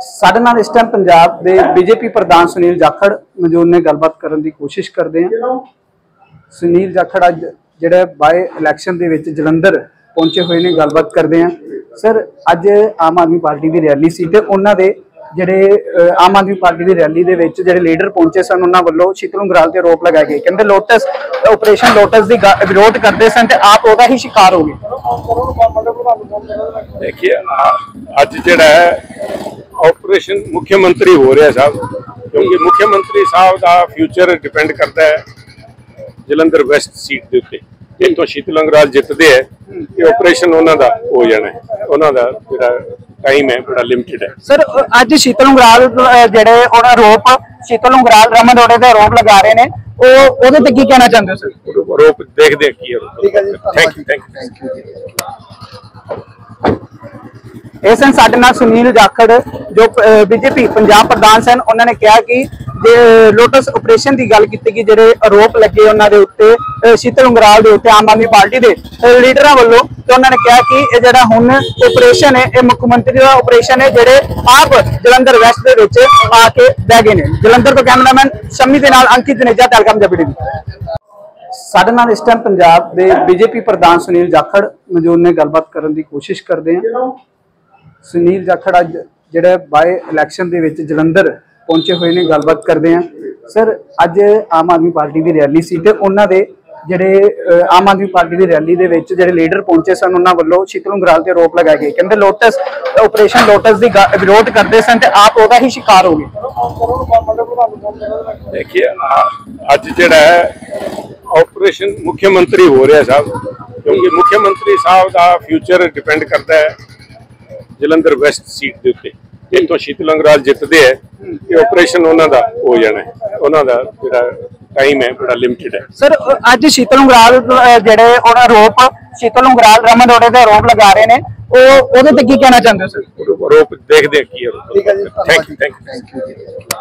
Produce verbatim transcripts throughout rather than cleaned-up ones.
ਸਾਡੇ ਨਾਲ ਇਸ ਟਾਈਮ ਪੰਜਾਬ ਦੇ ਬੀਜੇਪੀ ਪ੍ਰਧਾਨ ਸੁਨੀਲ ਜਾਖੜ ਮੌਜੂਦ ਨੇ। ਗੱਲਬਾਤ ਕਰਨ ਦੀ ਕੋਸ਼ਿਸ਼ ਕਰਦੇ ਹਾਂ। ਸੁਨੀਲ ਜਾਖੜ ਅੱਜ ਜਿਹੜੇ ਬਾਏ ਇਲੈਕਸ਼ਨ ਦੇ ਵਿੱਚ ਜਲੰਧਰ ਪਹੁੰਚੇ ਹੋਏ ਨੇ। ਗੱਲਬਾਤ ਕਰਦੇ ਹਾਂ। ਸਰ, ਅੱਜ ਆਮ ਆਦਮੀ ਪਾਰਟੀ ਦੀ ਰੈਲੀ ਸੀ ਤੇ ਉਹਨਾਂ ਦੇ ਜਿਹੜੇ ਆਮ ਆਦਮੀ ਪਾਰਟੀ ਦੀ ਰੈਲੀ ਦੇ ਵਿੱਚ ਜਿਹੜੇ ਲੀਡਰ ਪਹੁੰਚੇ ਸਨ ਉਹਨਾਂ ਵੱਲੋਂ ਸ਼ੀਤਲ ਉਂਗਰਾਲ ਤੇ ਆਰੋਪ ਲਗਾਏ ਗਏ। ਕਹਿੰਦੇ ਲੋਟਸ ਆਪਰੇਸ਼ਨ ਲੋਟਸ ਦੀ ਵਿਰੋਧ ਕਰਦੇ ਸਨ ਤੇ ਆਪ ਉਹਦਾ ਹੀ ਸ਼ਿਕਾਰ ਹੋ ਗਏ। देखिए आज जड़ा है ऑपरेशन मुख्यमंत्री हो रहा है साहब, क्योंकि मुख्यमंत्री साहब का फ्यूचर डिपेंड करता है जलंधर वैस्ट सीट के उत्ते। जितों शीतल ਉਂਗਰਾਲ जितते हैं ये ऑपरेशन उन्होंने हो जाना है। उन्होंने जो टाइम है बड़ा लिमिटेड है। सर, अज शीतल ਉਂਗਰਾਲ ਜਿਹੜੇ ਉਹਨਾਂ ਆਰੋਪ शीतल ਉਂਗਰਾਲ रमन अरोड़ा ਦੇ ਆਰੋਪ लगा रहे हैं, ਉਹ ਉਹਦੇ ਤੇ ਕੀ ਕਹਿਣਾ ਚਾਹੁੰਦੇ ਹੋ ਸਰ? ਆਰੋਪ ਦੇਖਦੇ ਆ ਕੀ ਹੈ। ਠੀਕ ਹੈ ਜੀ, ਥੈਂਕ ਯੂ ਥੈਂਕ ਯੂ। ਇਹ ਸਨ ਸਾਡੇ ਨਾਲ ਸੁਨੀਲ ਜਾਖੜ ਜੋ ਬੀਜੇਪੀ ਪੰਜਾਬ ਪ੍ਰਧਾਨ ਸਨ। ਉਹਨਾਂ ਨੇ ਕਿਹਾ ਕਿ ਜੇ ਲੋਟਸ ਆਪਰੇਸ਼ਨ ਦੀ ਗੱਲ ਕੀਤੀ ਕਿ ਜਿਹੜੇ ਆਰੋਪ ਲੱਗੇ ਉਹਨਾਂ ਦੇ ਉੱਤੇ ਸ਼ੀਤਲ ਉਂਗਰਾਲ ਦੇ ਉੱਤੇ ਆਮ ਆਦਮੀ ਪਾਰਟੀ ਦੇ ਲੀਡਰਾਂ ਵੱਲੋਂ, ਤੇ ਉਹਨਾਂ ਨੇ ਕਿਹਾ ਕਿ ਇਹ ਜਿਹੜਾ ਹੁਣ ਆਪਰੇਸ਼ਨ ਹੈ ਇਹ ਮੁੱਖ ਮੰਤਰੀ ਦਾ ਆਪਰੇਸ਼ਨ ਹੈ ਜਿਹੜੇ ਆਪ ਜਲੰਧਰ ਵੈਸਟ ਦੇ ਵਿੱਚ ਆ ਕੇ ਬਹਿ ਗਏ ਨੇ। ਜਲੰਧਰ ਤੋਂ ਕੈਮਰਾਮੈਨ ਸ਼ਮੀ ਦੇ ਨਾਲ ਅੰਕਿਤ ਜਨੇਜਾ, ਟੈਲਕਾਮ ਜਬੜੀ। ਸਾਡੇ ਨਾਲ ਇਸ ਟਾਈਮ ਪੰਜਾਬ ਦੇ ਬੀਜੇਪੀ ਪ੍ਰਧਾਨ ਸੁਨੀਲ ਜਾਖੜ ਮੌਜੂਦ ਨੇ। ਗੱਲਬਾਤ ਕਰਨ ਦੀ ਕੋਸ਼ਿਸ਼ ਕਰਦੇ ਹਾਂ। ਸੁਨੀਲ ਜਾਖੜ ਅੱਜ ਜਿਹੜੇ ਬਾਏ ਇਲੈਕਸ਼ਨ ਦੇ ਵਿੱਚ ਜਲੰਧਰ ਪਹੁੰਚੇ ਹੋਏ ਨੇ। ਗੱਲਬਾਤ ਕਰਦੇ ਹਾਂ। ਸਰ, ਅੱਜ ਆਮ ਆਦਮੀ ਪਾਰਟੀ ਦੀ ਰੈਲੀ ਸੀ ਤੇ ਉਹਨਾਂ ਦੇ ਜਿਹੜੇ ਆਮ ਆਦਮੀ ਪਾਰਟੀ ਦੀ ਰੈਲੀ ਦੇ ਵਿੱਚ ਜਿਹੜੇ ਲੀਡਰ ਪਹੁੰਚੇ ਸਨ ਉਹਨਾਂ ਵੱਲੋਂ ਸ਼ੀਤਲ ਉਂਗਰਾਲ ਤੇ ਆਰੋਪ ਲਗਾਏ ਗਏ। ਕਹਿੰਦੇ ਲੋਟਸ ਆਪਰੇਸ਼ਨ ਲੋਟਸ ਦੀ ਵਿਰੋਧ ਕਰਦੇ ਸਨ ਤੇ ਆਪ ਉਹਦਾ ਹੀ ਸ਼ਿਕਾਰ ਹੋ ਗਏ। देखिए आज जड़ा है ऑपरेशन मुख्यमंत्री हो रहा है साहब, क्योंकि मुख्यमंत्री साहब का फ्यूचर डिपेंड करता है जलंधर वैस्ट सीट के उत्ते। जितों शीतल ਉਂਗਰਾਲ जितते हैं ये ऑपरेशन उन्होंने हो जाना है। उन्होंने जो टाइम है बड़ा लिमिटेड है। सर, अज शीतल ਉਂਗਰਾਲ ਜਿਹੜੇ ਉਹਨਾਂ ਆਰੋਪ ਸ਼ੀਤਲ ਉਂਗਰਾਲ ਰਮਨ ਅਰੋੜਾ ਦੇ ਆਰੋਪ ਲਗਾ ਰਹੇ ਨੇ, ਉਹ ਉਹਦੇ ਤੇ ਕੀ ਕਹਿਣਾ ਚਾਹੁੰਦੇ ਹੋ ਸਰ? ਆਰੋਪ ਦੇਖਦੇ ਆ ਕੀ ਹੈ। ਠੀਕ ਹੈ ਜੀ, ਥੈਂਕ ਯੂ ਥੈਂਕ ਯੂ।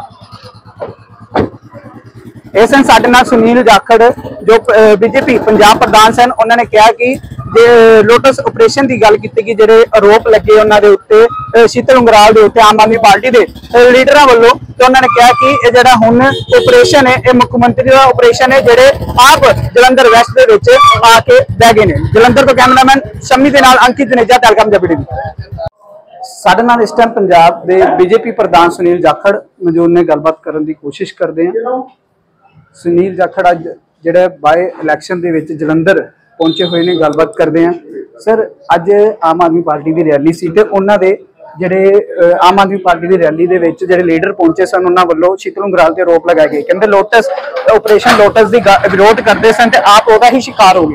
ਇਹ ਸਨ ਸਾਡੇ ਨਾਲ ਸੁਨੀਲ ਜਾਖੜ ਜੋ ਬੀਜੇਪੀ ਪੰਜਾਬ ਪ੍ਰਧਾਨ ਸਨ। ਉਹਨਾਂ ਨੇ ਕਿਹਾ ਕਿ ਜੇ ਲੋਟਸ ਆਪਰੇਸ਼ਨ ਦੀ ਗੱਲ ਕੀਤੀ ਕਿ ਜਿਹੜੇ ਆਰੋਪ ਲੱਗੇ ਉਹਨਾਂ ਦੇ ਉੱਤੇ ਸ਼ੀਤਲ ਉਂਗਰਾਲ ਦੇ ਉੱਤੇ ਆਮ ਆਦਮੀ ਪਾਰਟੀ ਦੇ ਲੀਡਰਾਂ ਵੱਲੋਂ, ਤੇ ਉਹਨਾਂ ਨੇ ਕਿਹਾ ਕਿ ਇਹ ਜਿਹੜਾ ਹੁਣ ਆਪਰੇਸ਼ਨ ਹੈ ਇਹ ਮੁੱਖ ਮੰਤਰੀ ਦਾ ਆਪਰੇਸ਼ਨ ਹੈ ਜਿਹੜੇ ਆਪ ਜਲੰਧਰ ਵੈਸਟ ਦੇ ਵਿੱਚ ਆ ਕੇ ਬਹਿ ਗਏ ਨੇ। ਜਲੰਧਰ ਤੋਂ ਕੈਮਰਾਮੈਨ ਸ਼ਮੀ ਦੇ ਨਾਲ ਅੰਕਿਤ ਜਨੇਜਾ, ਟੈਲਕਾਮ ਜਬੜੀ। ਸਾਡੇ ਨਾਲ ਇਸ ਟਾਈਮ ਪੰਜਾਬ ਦੇ ਬੀਜੇਪੀ ਪ੍ਰਧਾਨ ਸੁਨੀਲ ਜਾਖੜ ਮੌਜੂਦ ਨੇ। ਗੱਲਬਾਤ ਕਰਨ ਦੀ ਕੋਸ਼ਿਸ਼ ਕਰਦੇ ਹਾਂ। ਸੁਨੀਲ ਜਾਖੜ ਅੱਜ ਜਿਹੜੇ ਬਾਏ ਇਲੈਕਸ਼ਨ ਦੇ ਵਿੱਚ ਜਲੰਧਰ ਪਹੁੰਚੇ ਹੋਏ ਨੇ। ਗੱਲਬਾਤ ਕਰਦੇ ਹਾਂ। ਸਰ, ਅੱਜ ਆਮ ਆਦਮੀ ਪਾਰਟੀ ਦੀ ਰੈਲੀ ਸੀ ਤੇ ਉਹਨਾਂ ਦੇ ਜਿਹੜੇ ਆਮ ਆਦਮੀ ਪਾਰਟੀ ਦੀ ਰੈਲੀ ਦੇ ਵਿੱਚ ਜਿਹੜੇ ਲੀਡਰ ਪਹੁੰਚੇ ਸਨ ਉਹਨਾਂ ਵੱਲੋਂ ਸ਼ੀਤਲ ਉਂਗਰਾਲ ਤੇ ਆਰੋਪ ਲਗਾਏ ਗਏ। ਕਹਿੰਦੇ ਲੋਟਸ ਆਪਰੇਸ਼ਨ ਲੋਟਸ ਦੀ ਵਿਰੋਧ ਕਰਦੇ ਸਨ ਤੇ ਆਪ ਉਹਦਾ ਹੀ ਸ਼ਿਕਾਰ ਹੋ ਗਏ।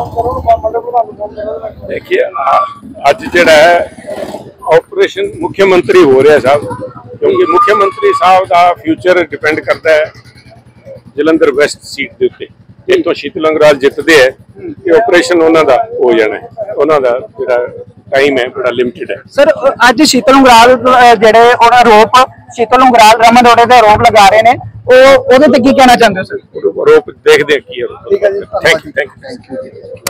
देखिए आज जड़ा है ऑपरेशन मुख्यमंत्री हो रहा है साहब, क्योंकि मुख्यमंत्री साहब का फ्यूचर डिपेंड करता है जलंधर वैस्ट सीट के उत्ते। जितों शीतल ਉਂਗਰਾਲ जितते हैं ये ऑपरेशन उन्होंने हो जाना है। उन्होंने जो टाइम है बड़ा लिमिटेड है। सर, अज शीतल ਉਂਗਰਾਲ ਜਿਹੜੇ ਉਹਨਾਂ ਆਰੋਪ ਸ਼ੀਤਲ ਉਂਗਰਾਲ ਰਮਨ ਅਰੋੜਾ ਦੇ ਆਰੋਪ ਲਗਾ ਰਹੇ ਨੇ, ਉਹ ਉਹਦੇ ਤੇ ਕੀ ਕਹਿਣਾ ਚਾਹੁੰਦੇ ਹੋ ਸਰ? ਆਰੋਪ ਦੇਖਦੇ ਆ ਕੀ ਹੈ। ਠੀਕ ਹੈ ਜੀ, ਥੈਂਕ ਯੂ ਥੈਂਕ ਯੂ।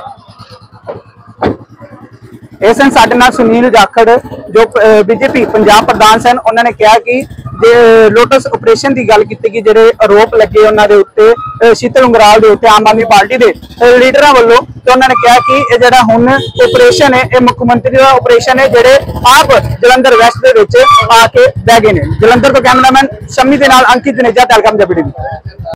ਇਹ ਸਨ ਸਾਡੇ ਨਾਲ ਸੁਨੀਲ ਜਾਖੜ ਜੋ ਬੀਜੇਪੀ ਪੰਜਾਬ ਪ੍ਰਧਾਨ ਸਨ। ਉਹਨਾਂ ਨੇ ਕਿਹਾ ਕਿ ਜੇ ਲੋਟਸ ਆਪਰੇਸ਼ਨ ਦੀ ਗੱਲ ਕੀਤੀ ਕਿ ਜਿਹੜੇ ਆਰੋਪ ਲੱਗੇ ਉਹਨਾਂ ਦੇ ਉੱਤੇ ਸ਼ੀਤਲ ਉਂਗਰਾਲ ਦੇ ਉੱਤੇ ਆਮ ਆਦਮੀ ਪਾਰਟੀ ਦੇ ਲੀਡਰਾਂ ਵੱਲੋਂ, ਤੇ ਉਹਨਾਂ ਨੇ ਕਿਹਾ ਕਿ ਇਹ ਜਿਹੜਾ ਹੁਣ ਆਪਰੇਸ਼ਨ ਹੈ ਇਹ ਮੁੱਖ ਮੰਤਰੀ ਦਾ ਆਪਰੇਸ਼ਨ ਹੈ ਜਿਹੜੇ ਆਪ ਜਲੰਧਰ ਵੈਸਟ ਦੇ ਵਿੱਚ ਆ ਕੇ ਬਹਿ ਗਏ ਨੇ। ਜਲੰਧਰ ਤੋਂ ਕੈਮਰਾਮੈਨ ਸ਼ਮੀ ਦੇ ਨਾਲ ਅੰਕਿਤ ਜਨੇਜਾ, ਟੈਲਕਾਮ ਜਬੜੀ।